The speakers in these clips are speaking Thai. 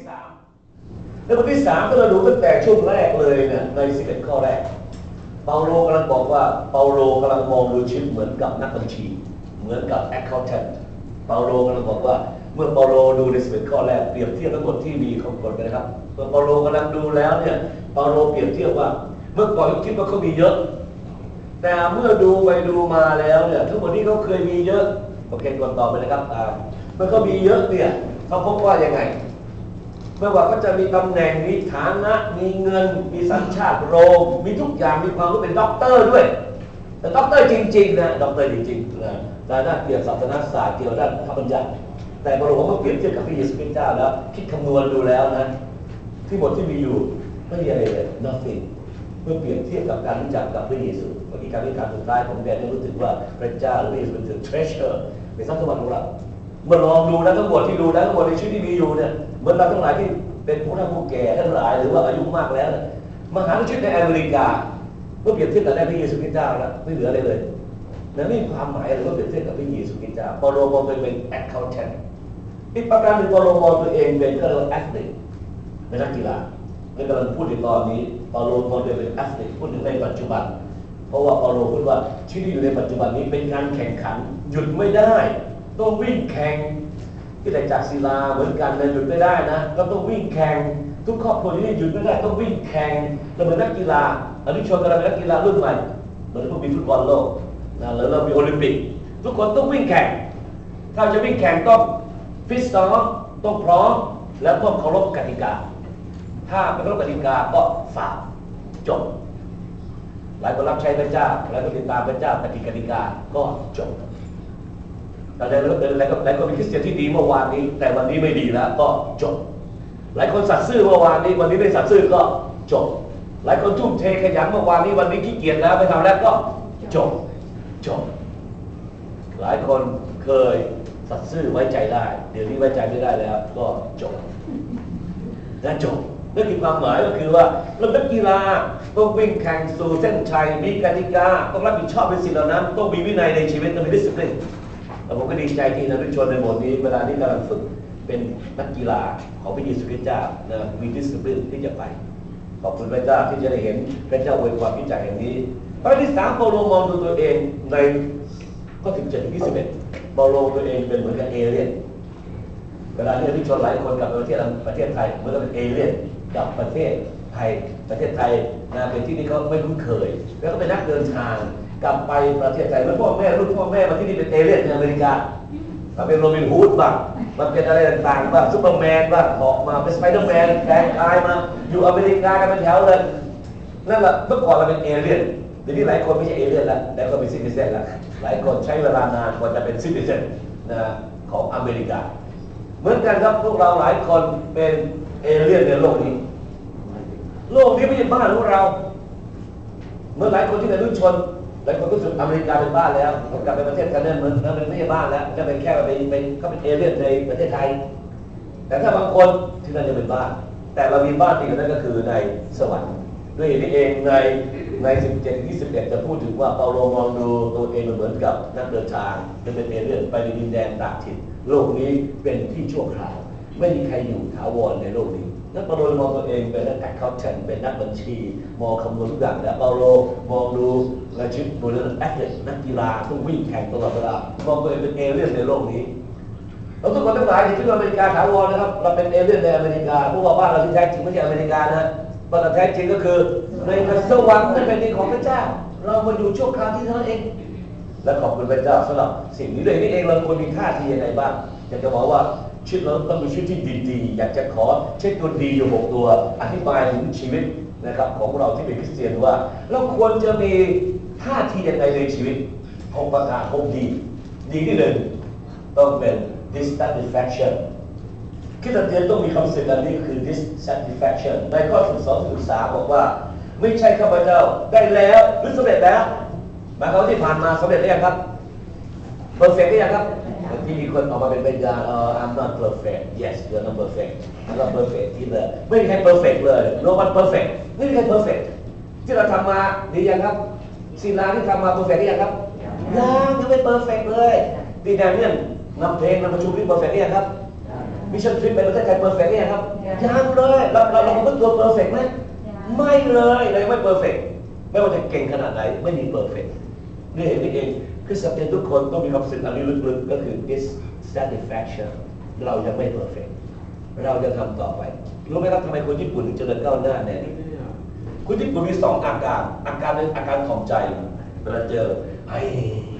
3ในบทที่3ก็เราดูตั้งแต่ช่วงแรกเลยเนี่ยใน11ข้อแรกเปาโลกำลังบอกว่าเปาโลกำลังมองดูชีวิตเหมือนกับนักบัญชีเหมือนกับ accountant เปาโลกำลังบอกว่าเมื่อเปาโลดูใน11ข้อแรกเปรียบเทียบทั้งหมดที่มีของคนกันนะครับเมื่อเปาโลกำลังดูแล้วเนี่ยเปาโลเปรียบเทียบว่าเมื่อก่อนคิดว่าเขามีเยอะแต่เมื่อดูไปดูมาแล้วเนี่ยทั้งหมดที่เขาเคยมีเยอะโอเคก่อนต่อไปนะครับเมื่อเขามีเยอะเนี่ยเขาพบว่ายังไงเมื่อว่าเขาจะมีตำแหน่งมีฐานะมีเงินมีสัญชาติโรมมีทุกอย่างมีความรู้เป็นด็อกเตอร์ด้วยแต่ด็อกเตอร์จริงๆนะด็อกเตอร์จริงๆนะด้านเกี่ยวกับศาสนศาสตร์เกี่ยวกับด้านธรรมบัญญัติแต่พอเราเปรียบเทียบกับพระเยซูคริสต์เจ้าแล้วคิดคำนวณดูแล้วนะที่หมดที่มีอยู่ไม่มีอะไรเลย nothing เมื่อเปรียบเทียบกับการรู้จักกับพระเยซูเมื่อกี้การวิจารณ์สุดท้ายผมได้รู้สึกว่าพระเจ้าหรือพระเยซูเป็น treasure เป็นทรัพย์สมบัติของเราเมื่อลองดูนะทั้งหมดที่ดูนะทั้งหมดในชีวิตที่มีอยู่เนี่ยเหมือนเราทั้งหลายที่เป็นผู้เฒ่าผู้แก่ทั้งหลายหรือว่าอายุมากแล้วมาหาชีวิตในอเมริกาเมื่อเปรียบเทียบกับพระเยซูคริสต์เจ้าแล้วไม่เหลืออะไรเลยนั่นไม่มีความหมายอะไรเมื่อเปรียบเทียบกับพระเยซูคริสต์เจ้าเปาโลมองตัวเองเป็น accountant อีกประการหนึ่งเปาโลมองตัวเองเป็นก็เรียกว่า athlete เป็นนักกีฬาและกำลังพูดในตอนนี้เปาโลมองตัวเองเป็น athlete พูดถึงในปัจจุบันเพราะว่าเปาโลพูดว่าชีวิตที่อยู่ในปัจจุบันนี้เป็นการแข่งขันหยุดไม่ได้ต้องวิ่งแข่งที่แต่จากศิลาเหมือนกันเลยหยุดไม่ได้นะก็ต้องวิ่งแข่งทุกครอบครัวที่หยุดไม่ได้ต้องวิ่งแข่งเราเป็นนักกีฬาอันนี้ชวนกันเราเป็นนักกีฬารุ่นใหม่เหมือนพวกมีฟุตบอลโลกนะแล้วเรามีโอลิมปิกทุกคนต้องวิ่งแข่งถ้าจะวิ่งแข่งต้องฟิตซ้อมต้องพร้อมและต้องเคารพกติกาถ้าไม่เคารพกติกาก็ฝ่าจบหลายคนรับใช้พระเจ้าหลายคนติดตามพระเจ้าแต่ผิดกติกาก็จบแต่หลายคนเป็นคริสเตียนที่ดีเมื่อวานนี้แต่วันนี้ไม่ดีแล้วก็จบหลายคนสัตย์ซื่อเมื่อวานนี้วันนี้ไม่สัตย์ซื่อก็จบหลายคนทุ่มเทขยันเมื่อวานนี้วันนี้ขี้เกียจแล้วไม่ทำแล้วก็จบหลายคนเคยสัตย์ซื่อไว้ใจได้เดี๋ยวนี้ไว้ใจไม่ได้แล้วก็จบนั่นจบนั่นคือความหมายก็คือว่าเราเป็นกีฬาต้องวิ่งแข่งสู่เส้นชัยมีกติกาต้องรับผิดชอบในสิ่งเหล่านั้นต้องมีวินัยในชีวิตต้องมีดิสซิปลินแต่ผมก็ดีใจที่นักวิชาในบทนี้เวลาที่กำลังฝึกเป็นนักกีฬาของพระเยซูคริสต์เจ้านะมีดิสซิปลินที่จะไปขอบคุณพระเจ้าที่จะได้เห็นพระเจ้าอวยพรพิจัยแห่งนี้ข้อที่3เปาโลมองดูตัวเองในข้อ17ถึง21เปาโลตัวเองเป็นเหมือนกับเอเลี่ยนเวลาที่นักวิชาหลายคนกลับประเทศไทยเหมือนกับเป็นเอเลี่ยนกับประเทศไทยนะเป็นที่นี่เขาไม่คุ้นเคยแล้วก็เป็นนักเดินทางกลับไปประเทศไทยแล้วพ่อแม่รุ่นพ่อแม่มาที่นี่เป็นเอเลี่ยนในอเมริกามาเป็นโรบินฮูดบ้างมันเป็นอะไรต่างๆบ้างซุปเปอร์แมนบ้างออกมาเป็นสไปเดอร์แมนแปลงกายมาอยู่อเมริกากันเป็นแถวเลยนั่นแหละเมื่อก่อนเราเป็นเอเลี่ยนเดี๋ยวนี้หลายคนไม่ใช่เอเลี่ยนแล้วแต่ก็เป็นซิติเซนแล้วหลายคนใช้เวลานานกว่าจะเป็นซิติเซนนะของอเมริกาเหมือนกันครับพวกเราหลายคนเป็นเอเลี่ยนในโลกนี้ไม่ใช่บ้านของเราเมื่อหลายคนที่เป็นรุ่นชนหลายคนก็รู้สึกอเมริกาเป็นบ้านแล้วกลับไปประเทศกันเนี่ยเหมือนมันไม่ใช่บ้านแล้วจะเป็นแค่เป็นก็เป็นเอเลี่ยนในประเทศไทยแต่ถ้าบางคนที่นั่นจะเป็นบ้านแต่เรามีบ้านที่นั่นก็คือในสวรรค์ด้วยเหตุนี้เองใน17-21จะพูดถึงว่าเปาโลมองดูตัวเองเหมือนกับนักเดินทางเป็นเอเลี่ยนไปในดินแดนต่างถิ่นโลกนี้เป็นที่ชั่วคราวไม่มีใครอยู่ถาวรในโลกนี้นักเปาโลมองตัวเองเป็นนักแอคเคาท์แทนเป็นนักบัญชีมองคำนวณทุกอย่างและเปาโลมองดูในชีวิตโดยแอคเทนนักกีฬาต้องวิ่งแข่งตลอดเวลามองตัวเองเป็นเอเลี่ยนในโลกนี้เราทุกคนทั้งหลายที่คิดว่าอเมริกาถาวรนะครับเราเป็นเอเลี่ยนในอเมริกาพวกบ้านเราที่แท้จริงไม่ใช่อเมริกานะบ้านเราแท้จริงก็คือในสวรรค์นั่นเป็นดินของพระเจ้าเรามาอยู่ชั่วคราวที่เท่านั้นเองและขอบคุณพระเจ้าสำหรับสิ่งนี้ด้วยนี่เองเราควรมีท่าทียังไงบ้างอยากจะบอกว่าชีวิตเราต้องมีชีวิตที่ดีๆอยากจะขอเช็คตัวดีอยู่6ตัวอธิบายถึงชีวิตนะครับของเราที่เป็นคริสเตียนว่าเราควรจะมีท่าทียังไงในชีวิตของประกาศของดีที่หนึ่งต้องเป็น dissatisfaction คริสเตียนต้องมีคำสิ่งอันนี้คือ dissatisfaction ในข้อ12-13บอกว่าไม่ใช่ข้าพเจ้าได้แล้วหรือสำเร็จแล้วหมายความที่ผ่านมาสำเร็จหรือยังครับเพอร์เฟกต์หรือยังครับที่มีคนออกมาเป็นพยาน I'm not perfect yes you're not perfect I'm not perfect ที่เลยไม่มีใคร perfect เลย no one perfect ไม่มีใคร perfect ที่เราทำมาดียังครับศิลาที่ทำมา perfect หรือยังครับยังไม่ perfect เลยดีแดนเนี่ยนำเพลงนำประชุมที่ perfect หรือยังครับมิชชั่นทริปไปประเทศไทยเพอร์เฟกต์เนี่ยครับยังเลยเราเป็นตัวเพอร์เฟกต์ไหมไม่เลยเราไม่เพอร์เฟกต์ไม่ว่าจะเก่งขนาดไหนไม่มีเพอร์เฟกต์นี่เห็นนี่เองคือสัพเพทุกคนต้องมีความรู้สึกอันนี้ลึกๆก็คือ dissatisfaction เรายังไม่เพอร์เฟกต์เราจะทำต่อไปรู้ไหมครับทำไมคนญี่ปุ่นถึงเจริญก้าวหน้าแน่นี่คนญี่ปุ่นมี2อาการนึงอาการถ่อมใจเวลาเจอไอ้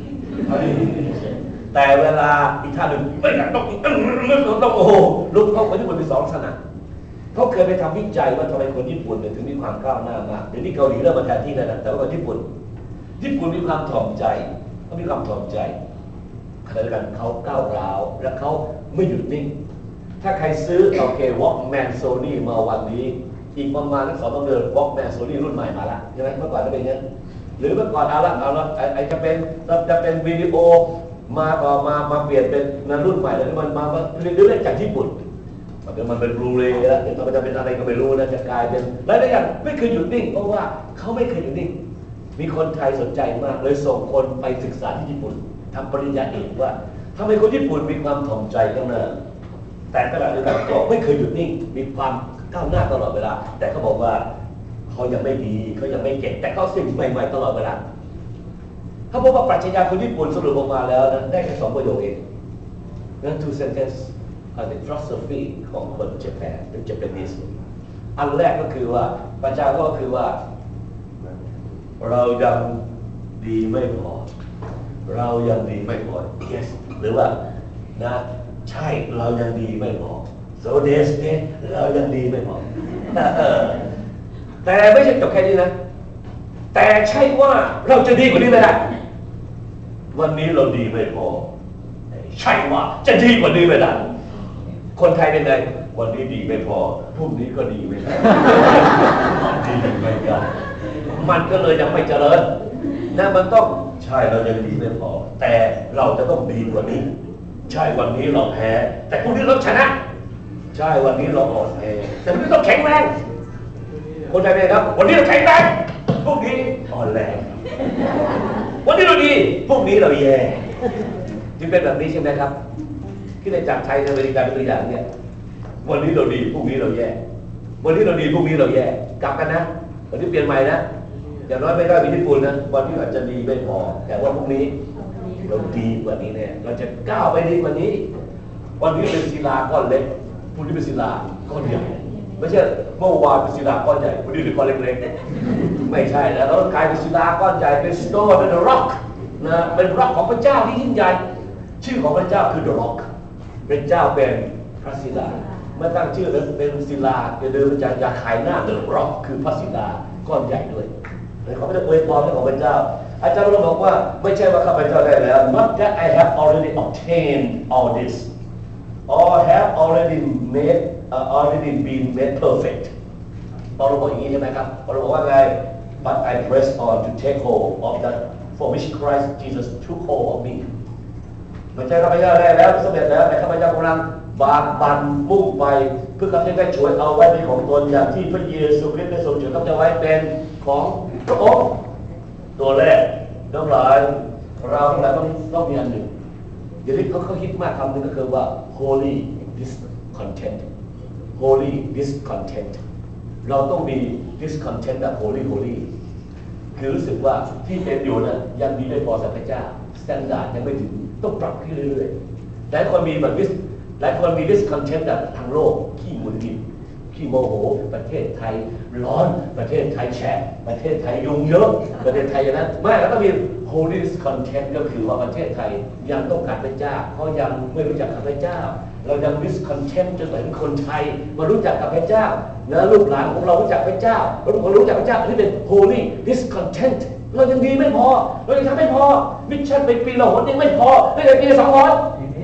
แต่เวลาอีกท่าหนึ่งไม่อยากต้องโอ้โหลุกเข้าคนญี่ปุ่นมี2ลักษณะเขาเคยไปทำวิจัยว่าทำไมคนญี่ปุ่นถึงมีความก้าวหน้ามากเดี๋ยวนี้เกาหลีเริ่มมาแทนที่แล้วนะแต่ว่าคนญี่ปุ่นมีความถ่อมใจเขามีความถ่อมใจขณะเดียวกันเขาก้าวร้าวและเขาไม่หยุดนิ่งถ้าใครซื้อโอเค Walkman Sony มาวันนี้อีกประมาณ2 เดือน Walkman Sony รุ่นใหม่มาละใช่ไหมเมื่อก่อนจะเป็นอย่างนี้หรือเมื่อก่อนเอาละจะเป็นวิดีโอมาเปลี่ยนเป็นรุ่นใหม่แล้วมันมาเรื่อยๆจากญี่ปุ่นมันเป็นบลูเรย์แล้วเดี๋ยวมันจะเป็นอะไรก็ไม่รู้นะจะกลายเป็นหลายๆอย่างไม่เคยหยุดนิ่งเพราะว่าเขาไม่เคยหยุดนิ่งมีคนไทยสนใจมากเลยส่งคนไปศึกษาที่ญี่ปุ่นทำปริญญาเอกว่าทำไมคนญี่ปุ่นมีความถ่อมใจข้างหน้าแต่ขณะเดียวกันก็ไม่เคยหยุดนิ่งมีความก้าวหน้าตลอดเวลาแต่เขาบอกว่าเขายังไม่ดีเขายังไม่เก่งแต่เขาสิ่งใหม่ๆตลอดเวลาเขาบอกว่าปรัชญาคนญี่ปุ่นสรุปออกมาแล้วนะได้แค่2 ประโยคเองนั่น two sentence the philosophy ของคนญี่ปุ่นหรือ Japanese อันแรกก็คือว่าปรัชญาก็คือว่าเรายังดีไม่พอเรายังดีไม่พอ yes หรือว่านะใช่เรายังดีไม่พอ so this เรายังดีไม่พอแต่ไม่ใช่จบแค่นี้นะแต่ใช่ว่าเราจะดีกว่านี้ไม่ได้วันนี้เราดีไม่พอใช่ว่าจะดีกว่านี้ไม่ได้คนไทยเป็นไงวันนี้ดีไม่พอพรุ่งนี้ก็ดีไม่ได้ดีไม่ได้มันก็เลยยังไม่เจริญนะมันต้องใช่เรายังดีไม่พอแต่เราจะต้องดีกว่านี้ใช่วันนี้เราแพ้แต่พรุ่งนี้เราชนะใช่วันนี้เราอ่อนแอแต่พรุ่งนี้ต้องแข็งแรงคนไทยเป็นครับวันนี้เราแข็งแรงพรุ่งนี้อ่อนแรงวันนี้เราดีพรุ่งนี้เราแย่จึงเป็นแบบนี้ใช่ไหมครับที่ในจากไทยในอเมริกาเป็นตัวอย่างเนี่ยวันนี้เราดีพรุ่งนี้เราแย่วันนี้เราดีพรุ่งนี้เราแย่กลับกันนะวันนี้เปลี่ยนใหม่นะอย่างน้อยไม่ได้มีญี่ปุ่นนะวันนี้อาจจะดีไม่พอแต่ว่าพรุ่งนี้เราดีกว่านี้เนี่ยเราจะก้าวไปดีกว่านี้วันนี้เป็นศิลาก้อนเล็กพรุ่งนี้เป็นศิลาก้อนใหญ่ไม่ใช่เมื่อวานเป็นศิลาก้อนใหญ่พรุ่งนี้เป็นก้อนเล็กๆไม่ใช่แล้วเรากลายเป็นศิลาก้อนใหญ่เป็น stone เป็น rock นะเป็น rock ของพระเจ้าที่ยิ่งใหญ่ชื่อของพระเจ้าคือ the rock เป็นเจ้าเป็นพระศิลาเมื่อตั้งชื่อแล้วเป็นศิลาจะเดินมาจากยาขายหน้า the rock คือพระศิลาก้อนใหญ่ด้วยเลยเขาไม่ได้อวยพรให้ของพระเจ้าอาจารย์เราบอกว่าไม่ใช่ว่าข้าพเจ้าได้แล้ว not that I have already obtained all this or have already been made perfect พอเราบอกอย่างนี้ใช่ไหมครับพอเราบอกว่าไง but I press on to take hold of that for which Christ Jesus took hold of me ไม่ใช่ข้าพเจ้าได้แล้วสำเร็จแล้วแต่ข้าพเจ้ากำลังบากบั่นมุ่งไปเพื่อข้าพเจ้าได้ช่วยเอาไว้เป็นของตนอย่างที่พระเยซูคริสต์ได้ทรงช่วยข้าพเจ้าไว้เป็นของพระองค์ตัวแรกทั้งหลายเราทั้งหลายต้องมีอันหนึ่งอย่างที่เขาคิดมากคำหนึ่งก็คือว่า holy discontent holy discontent เราต้องมี discontent แบบ holy คือรู้สึกว่าที่เป็นอยู่นะยังดีไม่พอสำหรับพระเจ้า standard ยังไม่ถึงต้องปรับขึ้นเรื่อยๆหลายคนมีแบบหลายคนมี discontent แบบทางโลกขี้หงุดหงิดขี้โมโหประเทศไทยร้อนประเทศไทยแฉะประเทศไทยยุงเยอะประเทศไทยอย่างนั้นไม่แล้วก็มี holy discontent ก็คือว่าประเทศไทยยังต้องการพระเจ้าเขายังไม่รู้จักพระเจ้าเรายัง discontent จนถึงคนไทยมารู้จักกับพระเจ้านะลูกหลานของเรารู้จักพระเจ้าทุกคนรู้จักพระเจ้าที่เป็น holy discontent เรายังดีไม่พอเรายังทำไม่พอมิชชั่นไปปีละหนยังไม่พอไม่ได้ปีละ2 หน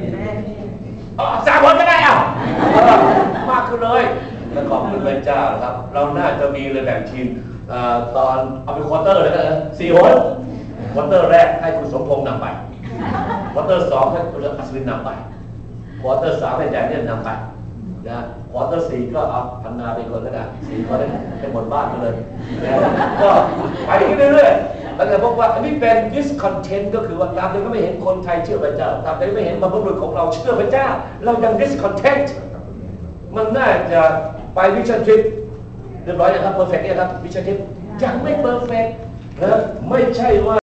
3 หนก็ได้อ่ะมากขึ้นเลยและขอบคุณพระเจ้าครับเราน่าจะมีเลยแบ่งทีมตอนเอาเป็นควอเตอร์เลยกัน4 หนควอเตอร์แรกให้คุณสมพงษ์นำไปควอเตอร์2ให้คุณอัศวินนำไปควอเตอร์3ให้แดเนียลนำไปนะควอเตอร์4ก็เอาพันนาเป็นคนแล้วกัน4 คนให้หมดบ้านไปเลยก็ไปเรื่อยๆแล้วก็พบว่าอันนี้เป็น discontent ก็คือว่าตามที่ก็ไม่เห็นคนไทยเชื่อพระเจ้าตามที่ไม่เห็นบรรพบุรุษของเราเชื่อพระเจ้าเรายัง discontent มันน่าจะไปวิชั่นทริปเรียบร้อยยังครับเพอร์เฟกต์ยังครับวิชั่นทริปยังไม่เพอร์เฟกต์นะไม่ใช่ว่า